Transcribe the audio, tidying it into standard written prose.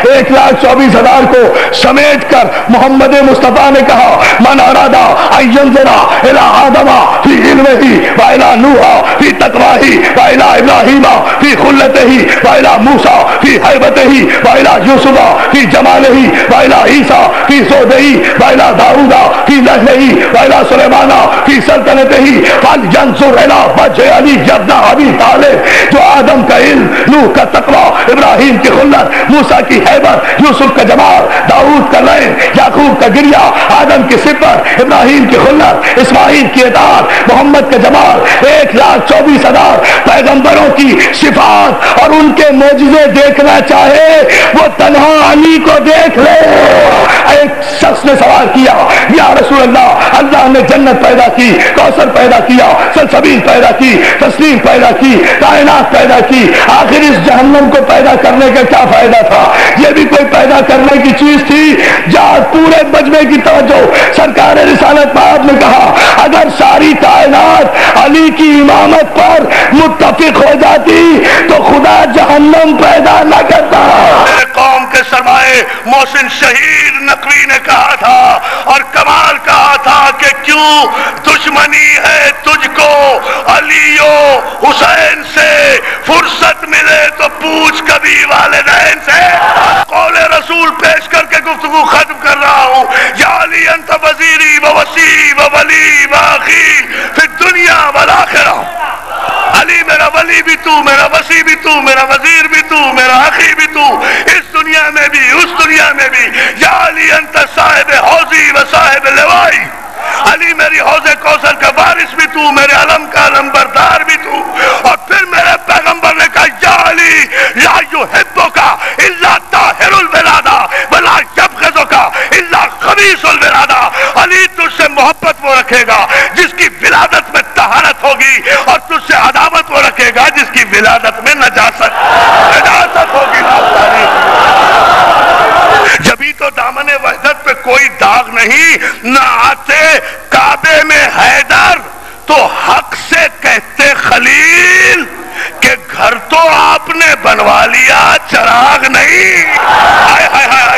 1,24,000 کو سمیٹ کر محمد مصطفیٰ نے کہا من ارادہ ان ینظر الی آدم فی علمہ و الی نوح فی تقویہ و الی ابراہیم فی خلتہ و الی موسیٰ فی ہیبتہ و الی یوسف فی جمالہ و الی عیسیٰ فی زہدہ و الی داؤد فی لہجہ و الی سلیمان فی سلطنتہ فلینظر الی وجہ علی ابن ابی طالب. جو آدم کا علم، نوح کا تقوی، ابراہیم کی خلت، موسیٰ کی ہیبت، یوسف کا جمال، داؤد کا لین، یعقوب کا گریہ، آدم کی صفت، ابراہیم کی خلت، اسماعیل کی اطاعت، محمد کا جمال، 1,24,000 پیغمبروں کی صفات اور ان کے معجزے دیکھنا چاہے وہ تنہا علی کو دیکھ لے. ایک شخص نے سوال کیا یا رسول اللہ، اللہ نے جنت پیدا کی، کوثر پیدا کیا، سلسبیل پیدا کی، تسلیم پیدا کی، کائنات پیدا کی، آخر اس جہنم کو پیدا کرنے کا کیا فائدہ تھا؟ یہ بھی کوئی پیدا کرنے کی چیز تھی؟ جہاں پورے مجمع کی توجہ سرکار رسالت پاک نے کہا اگر ساری کائنات علی کی امامت پر متفق ہو جاتی تو خدا جہنم پیدا نہ کرتا. قوم کے سرمائے محسن شہید نقوی نے کہا تھا اور کمال کہا تھا کہ کیوں دشمنی ہے تجھ کو علی و حسین سے، فرصت ملے تو پوچھ کبھی والدین سے. قول رسول پیش کر کے گفتگو ختم کر رہا ہوں. یا علی انت وزیری و وسی و ولی و اخی فی الدنیا والآخرہ. علی میرا ولی بھی تو، میرا وسی بھی تو، میرا وزیر بھی تو، میرا اخی بھی تو، اس دنیا میں بھی اس دنیا میں بھی. یا علی انت صاحب حوضی و صاحب لوائی. علی میری حوض کوثر کا وارث بھی تو، میرے علم کا علمبردار بھی تو. اور پھر میرے پیغمبر نے کہا یا علی لا یحبک الا طاہر الولادہ ولا یبغضک الا خبیث الولادہ. علی تجھ سے محبت وہ رکھے گا جس کی ولادت میں طہارت ہوگی، اور تجھ سے عداوت وہ رکھے گا جس کی ولادت میں نجاست ہوگی. جبھی تو دامن وحدت پہ کوئی داغ نہیں. نہ آتے کعبے میں حیدر تو حق سے کہتے خلیل کہ گھر تو آپ نے بنوا لیا، چراغ نہیں. ہائے ہائے ہائے